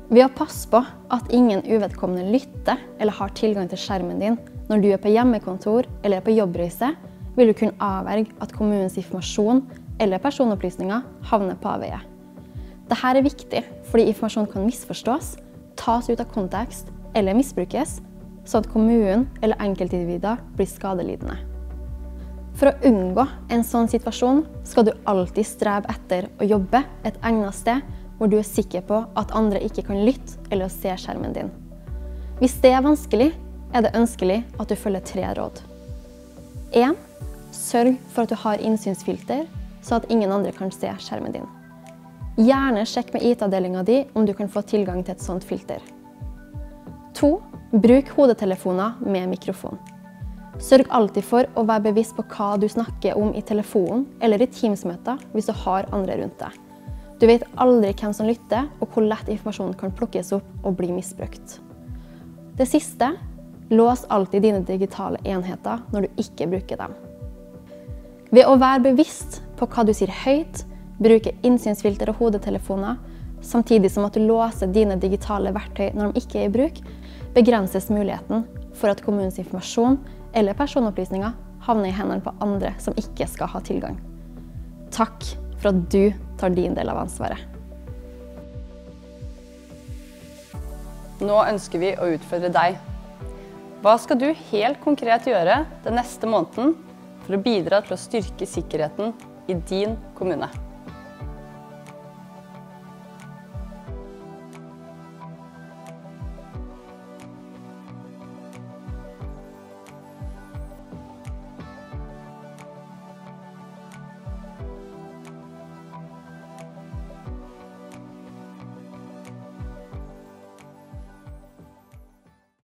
Ved å passe på at ingen uvedkommende lytter eller har tilgang til skjermen din når du er på hjemmekontor eller på jobbreise, vil du kunne avverge at kommunens informasjon eller personopplysninger havner på avveie. Dette er viktig fordi informasjon kan misforstås, tas ut av kontekst eller misbrukes, sånn at kommunen eller enkeltindivider blir skadelidende. For å unngå en sånn situasjon skal du alltid strebe etter å jobbe et egnet sted hvor du er sikker på at andre ikke kan lytte eller se skjermen din. Hvis det er vanskelig, er det ønskelig at du følger 3 råd. 1. Sørg for at du har innsynsfilter, så at ingen andre kan se skjermen din. Gjerne sjekk med IT-avdelingen din om du kan få tilgang til et sånt filter. 2. Bruk hodetelefoner med mikrofon. Sørg alltid for å være bevisst på hva du snakker om i telefonen eller i Teams-møter hvis du har andre rundt deg. Du vet aldri hvem som lytter og hvor lett informasjonen kan plukkes opp og bli misbrukt. Det siste, lås alltid dine digitale enheter når du ikke bruker dem. Ved å være bevisst på hva du sier høyt, bruke innsynsfilter og hodetelefoner, samtidig som at du låser dine digitale verktøy når de ikke er i bruk, begrenses muligheten for at kommunens informasjon eller personopplysninger havner i hendene på andre som ikke skal ha tilgang. Takk for at du tar din del av ansvaret. Nå ønsker vi å utfordre deg. Hva skal du helt konkret gjøre den neste måneden for å bidra til å styrke sikkerheten i din kommune?